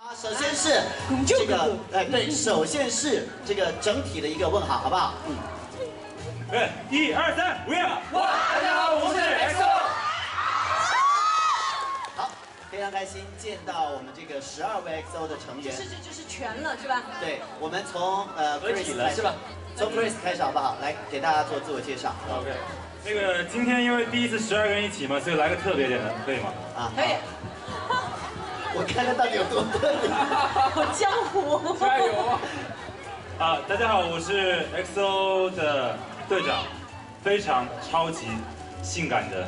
首先是这个，对，首先是这个整体的一个问好，好不好？ 1、2、3，5月，哇！大家好，我是 XO。 好，非常开心见到我们这个12位 XO 的成员。 就是全了是吧？ 对，我们从KRIS 了是吧？ 从 KRIS 开始好不好？来给大家做自我介绍。 OK。那个今天因为第一次12个人一起嘛，所以来个特别点的，可以吗？ 啊， 可以。 我看得到底有多特别， 好江湖， 加油！大家好，我是 XO 的队长，非常超级性感的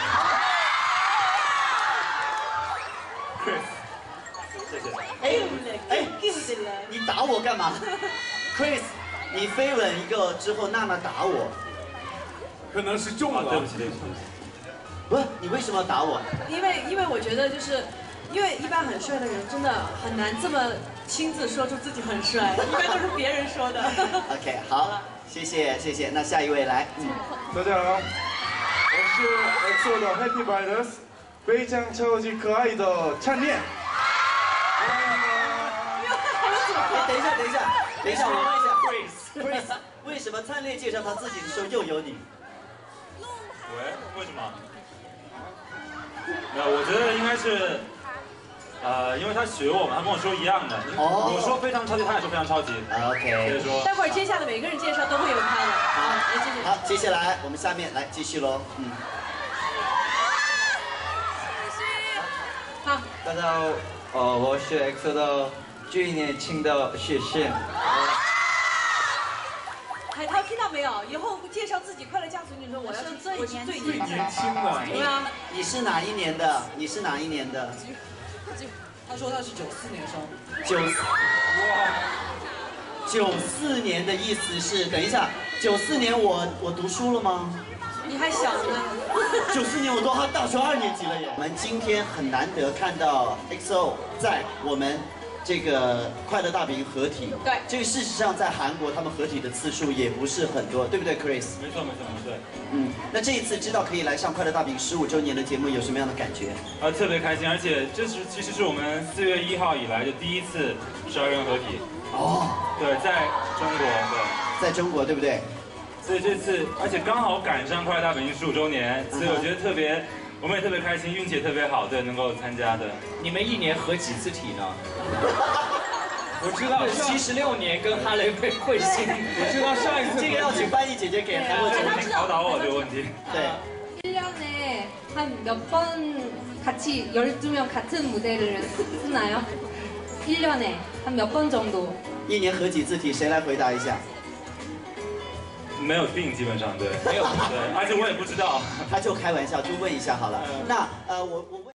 KRIS， 谢谢。 你打我干嘛 ？KRIS， 你飞吻一个之后，娜娜打我， 可能是中了。 对不起。 不是，你为什么要打我？ 因为我觉得就是。因为一般很帅的人真的很难这么亲自说出自己很帅，一般都是别人说的。 OK， 好，谢谢。那下一位来。 大家好，我是 XO 的 Happy Brothers， 非常超级可爱的灿烈。 等一下，我问一下 ，KRIS， 为什么灿烈介绍他自己的时候又有你？ 为什么？没有，我觉得应该是。因为他学我嘛，他跟我说一样的。我说非常超级，他也说非常超级。 OK。所以说， 待会儿接下来每个人介绍都会有他的。 好，接下来我们下面来继续喽。 好。 大家好，我是 XO 的最年轻的学生。 海涛听到没有？以后介绍自己快乐家族，你说我是最年轻的。 对啊。 你是哪一年的？ 他说他是94年生。 94年的意思是，等一下，94年我读书了吗？ 你还小呢。 94年我都大学2年级了耶。我们今天很难得看到 XO 在我们这个快乐大本营合体。 对。 这个事实上在韩国他们合体的次数也不是很多，对不对 ，KRIS？ 没错。 那这一次知道可以来上快乐大本营15周年的节目，有什么样的感觉？ 特别开心，而且这其实是我们4月1号以来的第一次12人合体。对，在中国，对。 在中国，对不对？ 所以这次，而且刚好赶上快乐大本营15周年，所以我觉得我们也特别开心，运气也特别好，对，能够参加的。 你们1年合几次体呢？我知道76年跟哈雷会心，我知道上一次这个要请翻译姐姐给韩国姐妹考倒我这个问题。 对。 1년에 한 몇 번 같이 12명 같은 무대를 쓰나요? 1년에 한 몇 번 정도? 1年合几次体？谁来回答一下？ 没有定，基本上对，没有对，而且我也不知道。 他就开玩笑，就问一下好了。那我问。